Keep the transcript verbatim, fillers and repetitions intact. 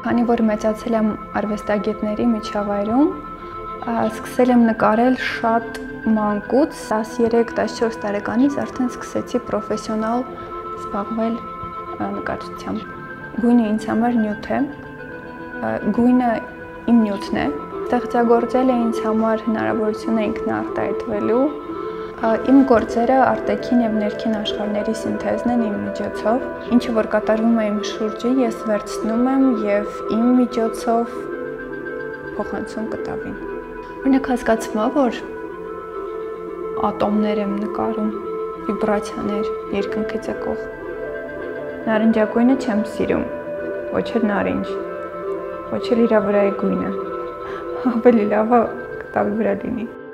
Քանի որ մեծացել եմ արվեստագետների միջավայրում, սկսել եմ նկարել շատ մանկուց, տասներեք տասնչորս տարեկանից արդեն սկսեցի պրոֆեսիոնալ զբաղվել նկարչությամբ։ Գույնը ինձ համար նյութ է, գույնը իմ նյութն է, ստեղծագործելը ինձ համար հնարավորություն է ինքնարտահայտվելու, իմ գործերը արտաքին եւ ներքին աշխարհների սինթեզն են իմ միջոցով, ինչը որ կատարվում է իմ շուրջը, ես վերցնում եմ եւ իմ միջոցով փոխանցում կտավին։ Օրինակ հասկացվում է, որ ատոմներ եմ նկարում, վիբրացիաներ, երկնքից եկող։ Նարնջագույնը չեմ սիրում, ոչ էլ նարինջ, ոչ էլ իր վրայի գույնը, ավելի լավ է կտավի վրա լինի։